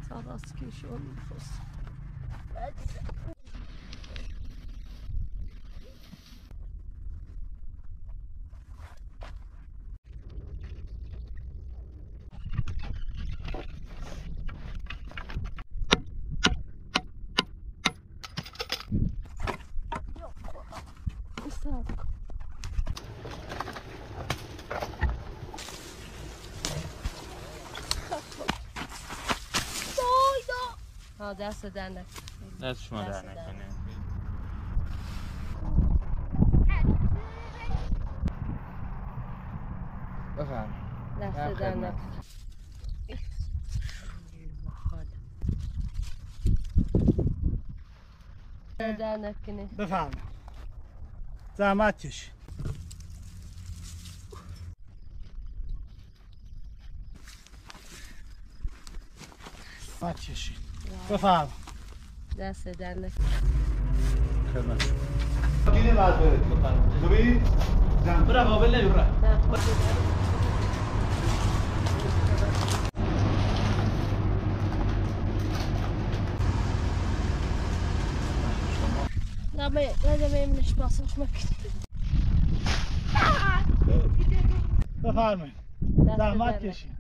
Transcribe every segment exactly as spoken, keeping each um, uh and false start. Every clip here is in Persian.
خلاص کشون میخوست ها دست در نکنه دست شما در نکنه بفرم دست در نکنه در نکنه بفرم زحمت کشید زحمت کشید بفرم دست در نکنه خدمت شما گیری بردارید خوبی؟ برا قابل نمی برا نباید نمیمونش باسمش مکنی بفرمایید زحمت کشید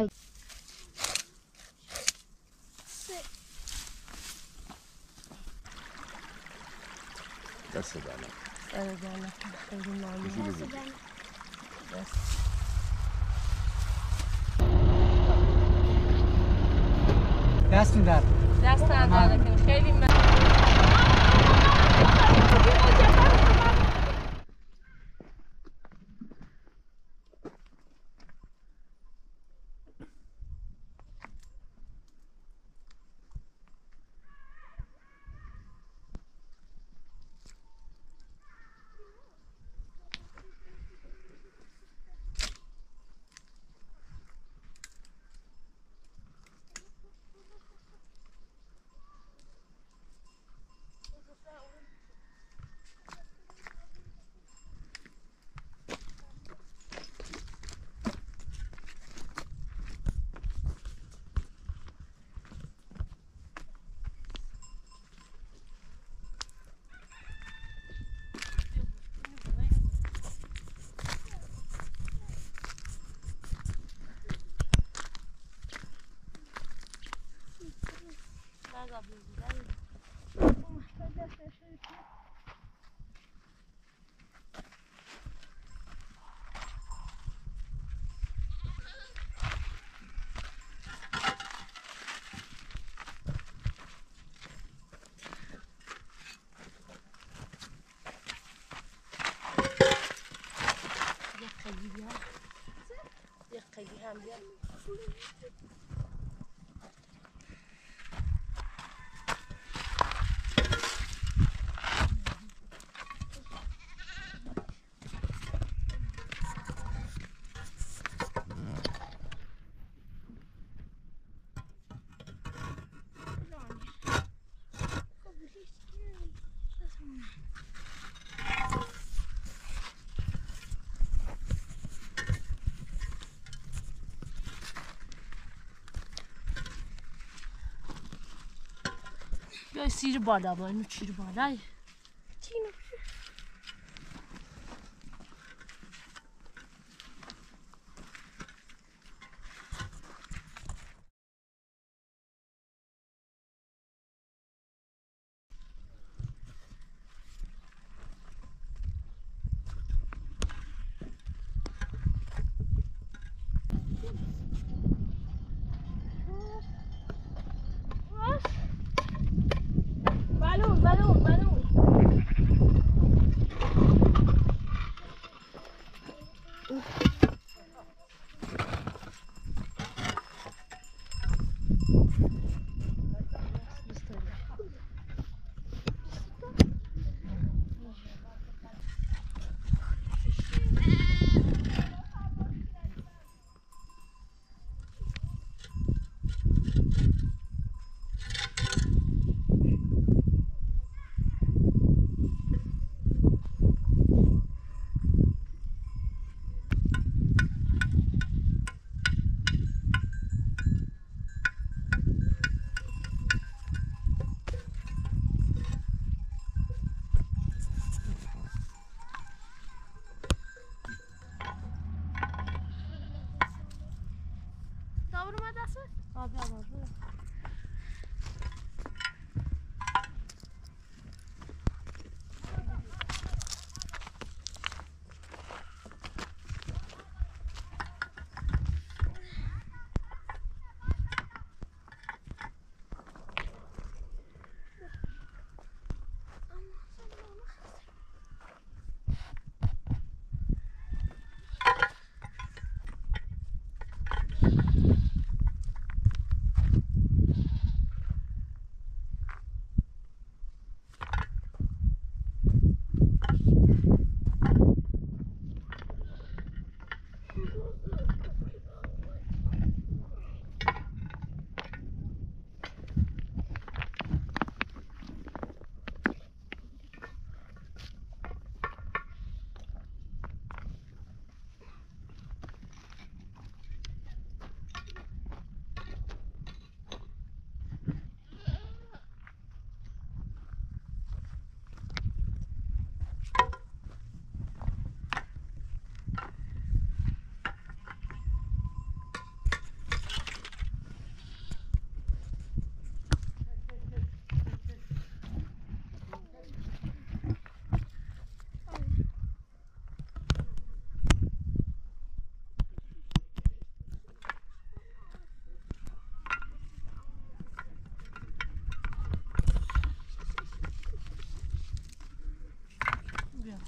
دست در نکنه دست در نکنه خیلی ممنون دست در دست در نکنه خیلی ممنون دقیقی هم بیاد بیای سیر بالا با اینو چیر بالای چینو Balloon, balloon, balloon.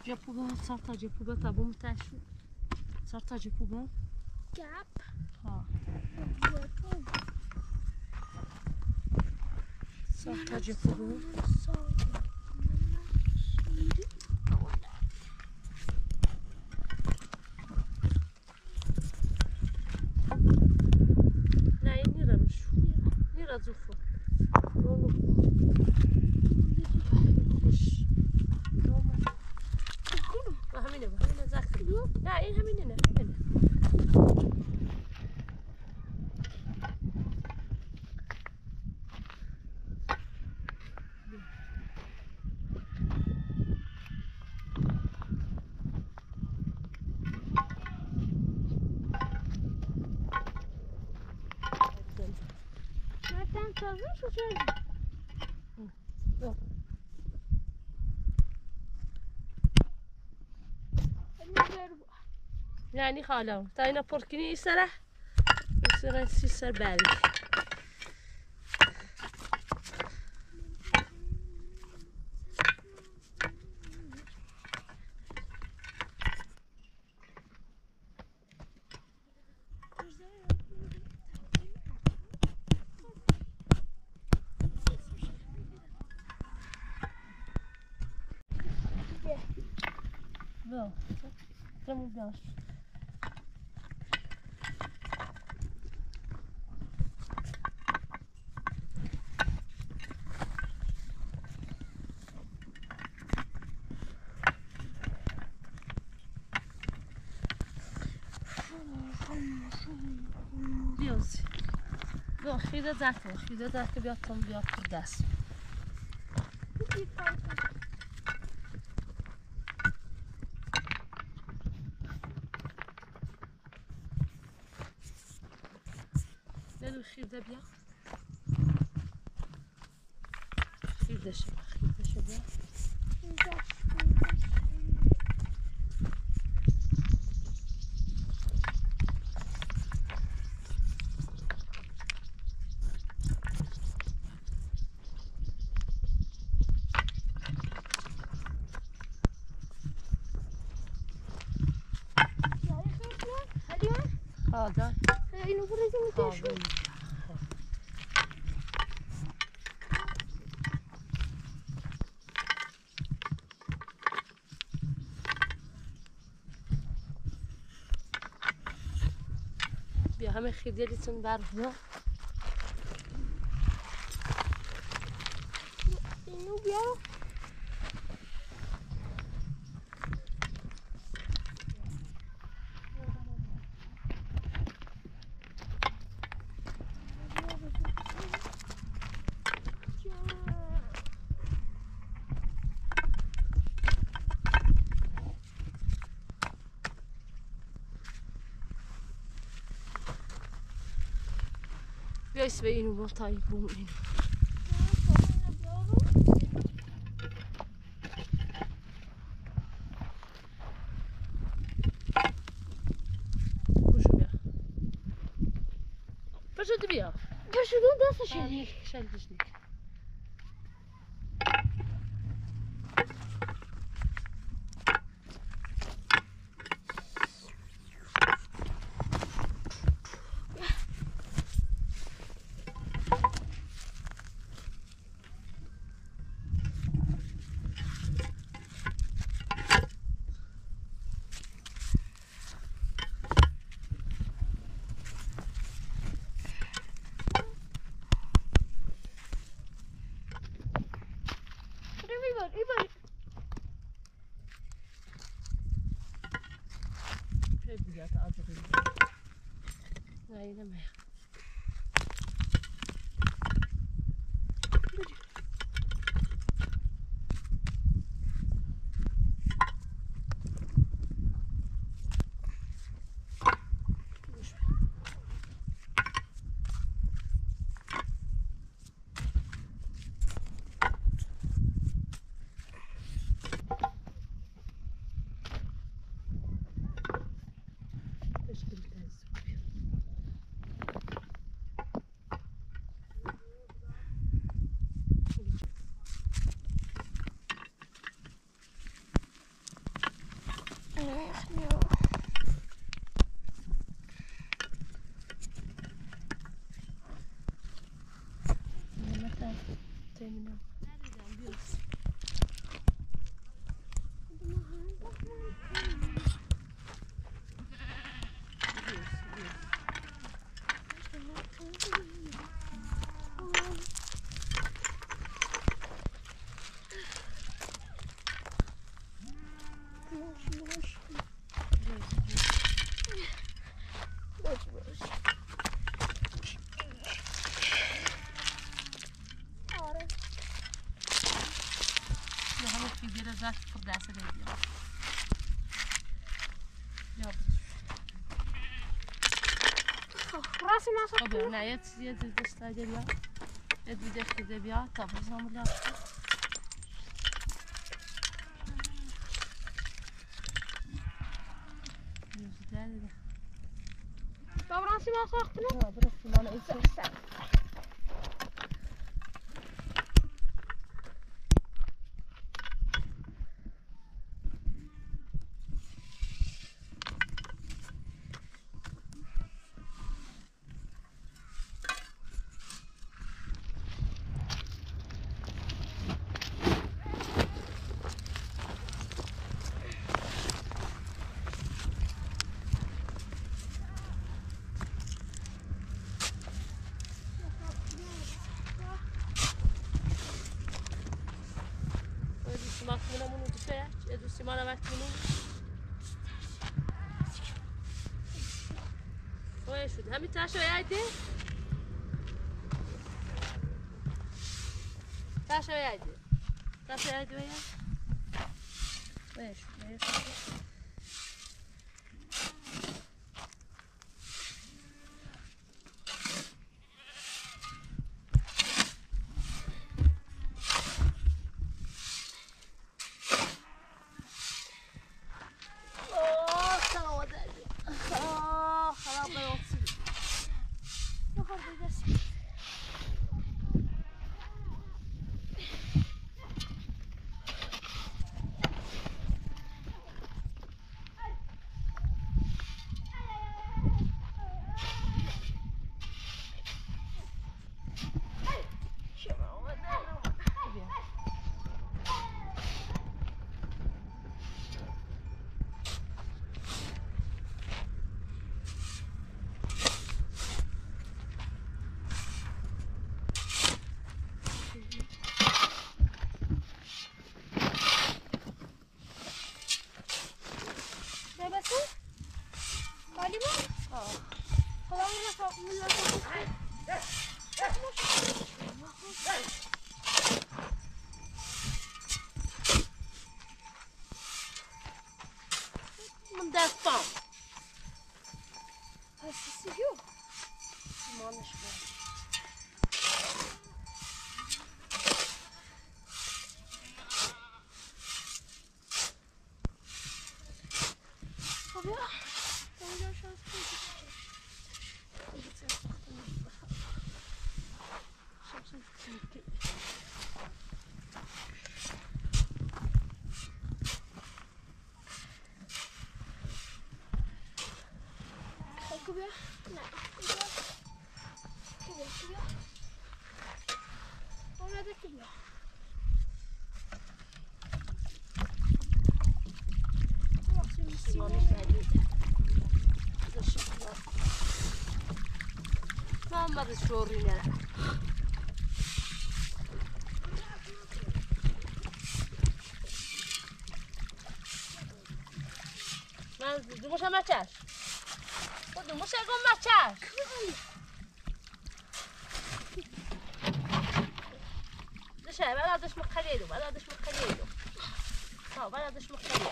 جپوگا صار تا جپوگا تابو متعشو صار تا جپوگا Gap. ها صار تا جپوگا نه این نیره بشو نیره زوفو نونو خوش و همینه و همینه زخم نه این همینه نه همینه Zaten tabii şu şey. Yok. يعني خالو تاينا بوركيني سرح سرح سر بالي Wel, dat moet best. Dios. Wel, chwilę za to, chwilę za to biorę tą biorę das. Là, خیرده بیا خیرده شو خیرده شو بیا هذا اینو برای می‌کشم. بیا همه خیلیتون برف بیا اینو بیا. بیا اسم اینو با تایید بوم اینو بشو بیا بشو بیا بشو دستش شلیک شلیکش نیک Nej, det med. زاك فرد عسل هدية يلا راسي ما صح. طبعا نعيت يد الدستة دبيا يد الدستة دبيا طب نظام اللي طب راسي ما صح. اه براسي ما نعيت ماكمونه منو دفاع ادو سيمانه ماكمونه وين شو همي تاشو يايدي تاشو يايدي تاشو يايدي ويا وين شو وين شو ما بشورينا ما دومش ما تاش دومش يقوم ما تاش دش بلا دش مخليله بلا دش مخليله ها بلا دش مخليله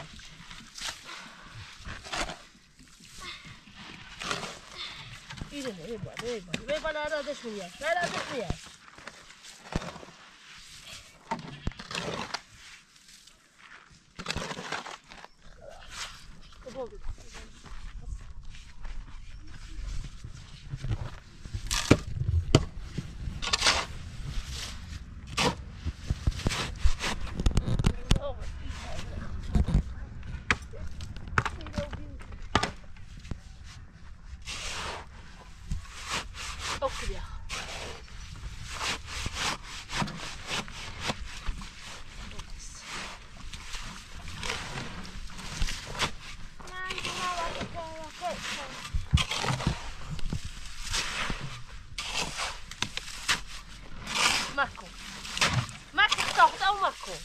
إيه إيه بقى إيه بقى إيه بقى لا لا دش وياه لا لا دش وياه مکن مکن ساخته او مکن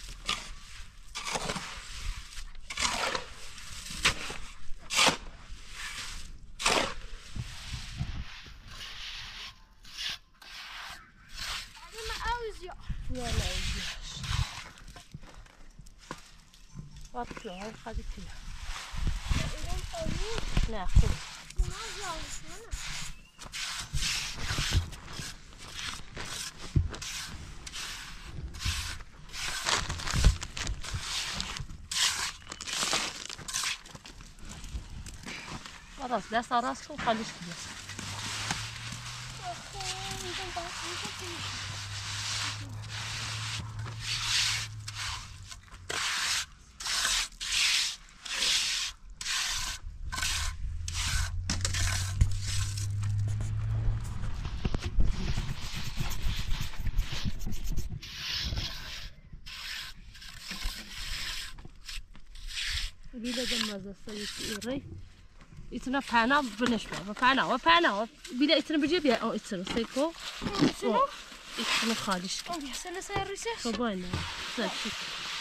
يلا يلا يجيش واطلع هاي خلي فيها لا خذ خلاص دست راسك وخليش كده بيلا دم زستي يري يتنا فانا بنشبه فانا وفانا بيلا يتنا بجيب يا او يتنا سيكو يتنا يتنا خالش يا سنة سير ريسيش فباينا سيكو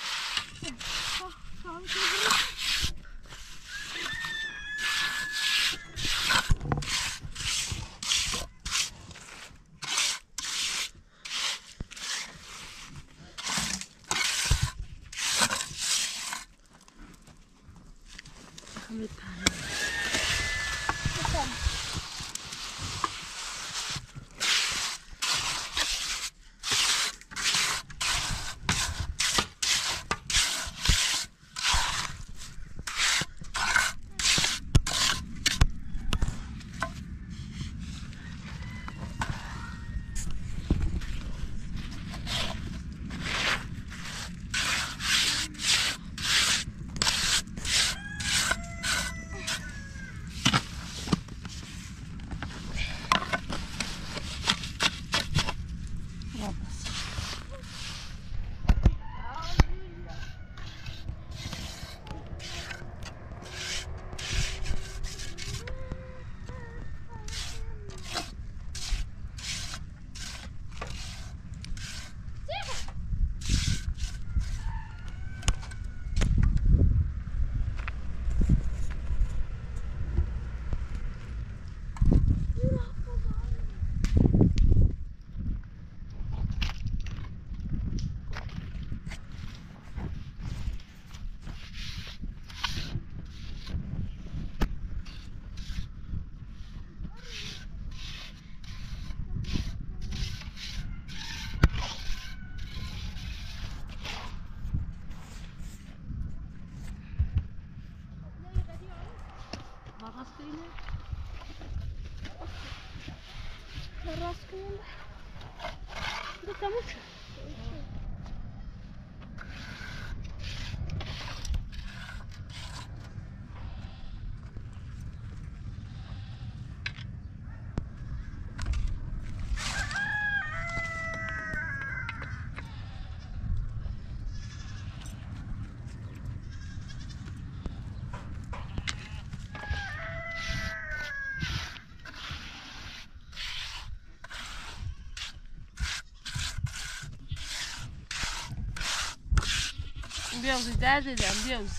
بیاوزی در دیدم بیاوز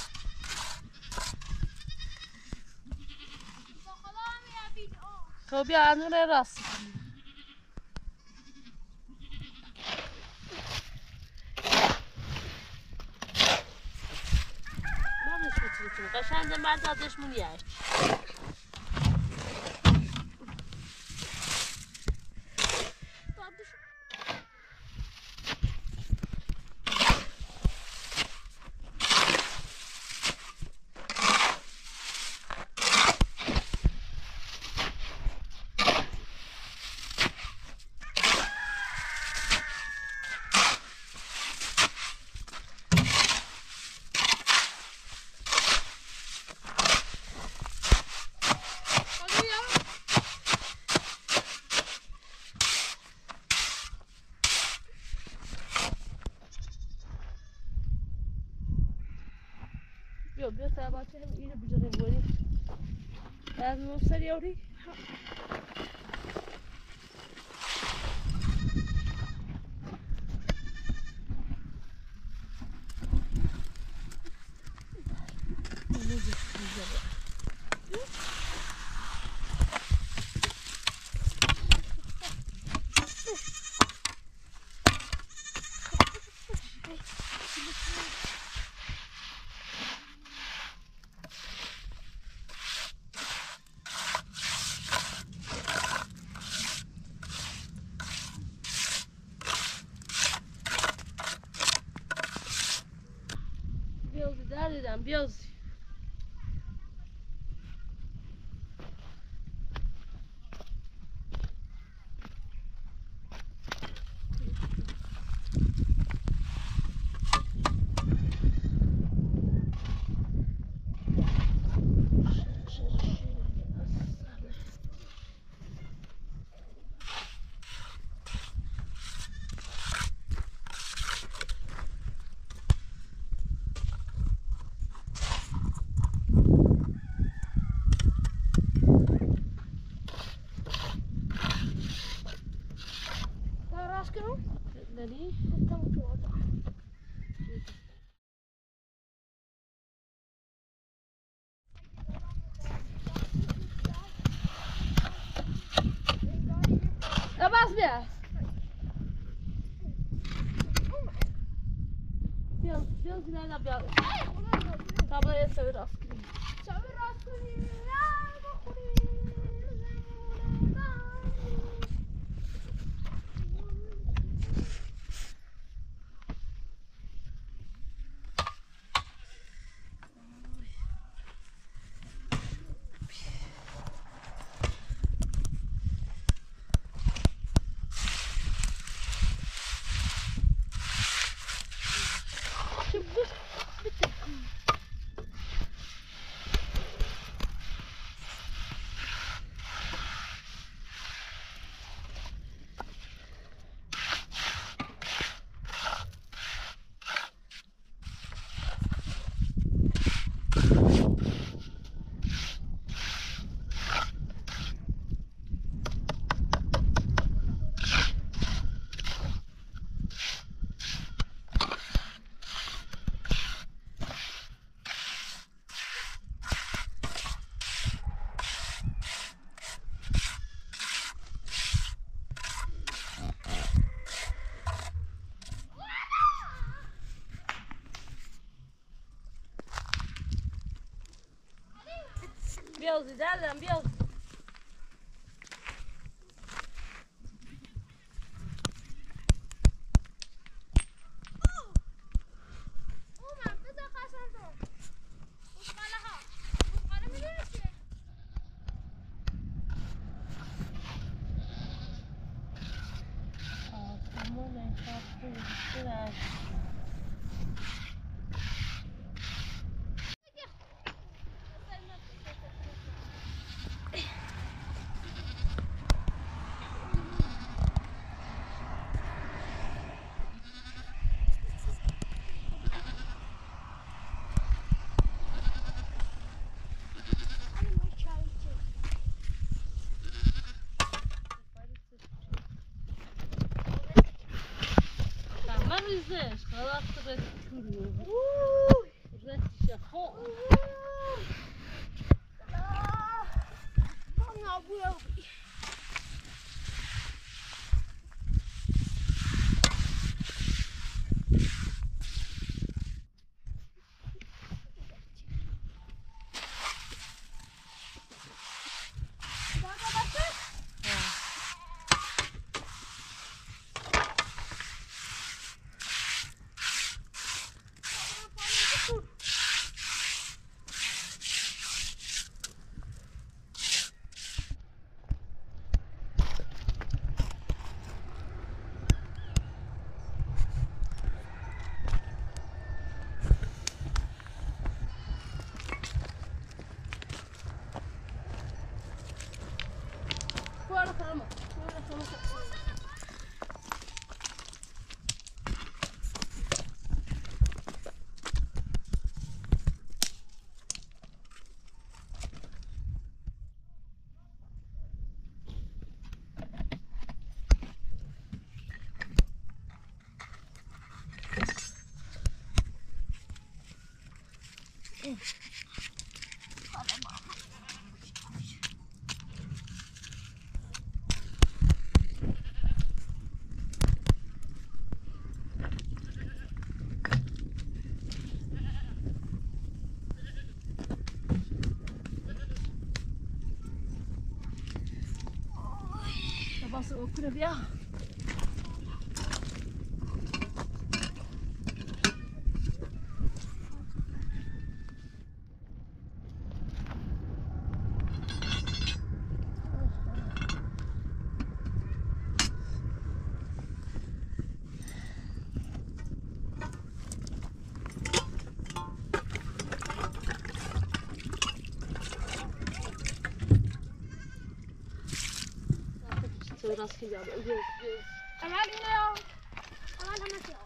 تو بیا انور راست نمیشه چیزی قشنگ بعد ازش مونیه بیا بیا تا بچه هم اینو بجریم بریم از مستر یاری. بیازی در دیدم بیازی داری؟ بس بیا بیا بیا زینا بیا تا باید سوی راست کنی سوی راست کنی بخوری بیازی دردم بیازی ریزش خلاص رسید کنیم رسیشه خوب واسه بکنه بیا راست که جاب اول اینه یا اول همه سیاه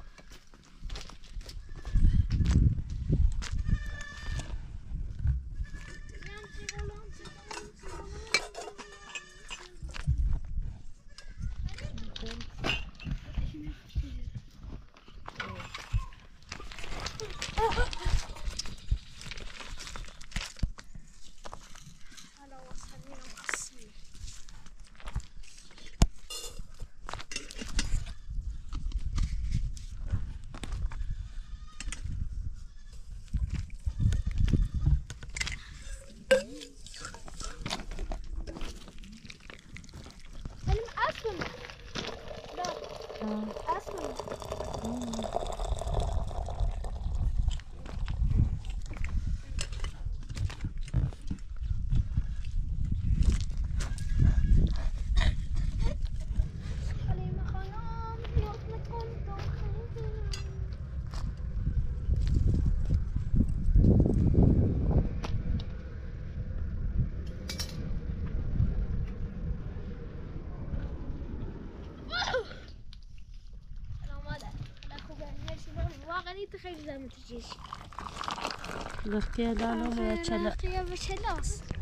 لختی دانم یا چلا لختی یا چلاست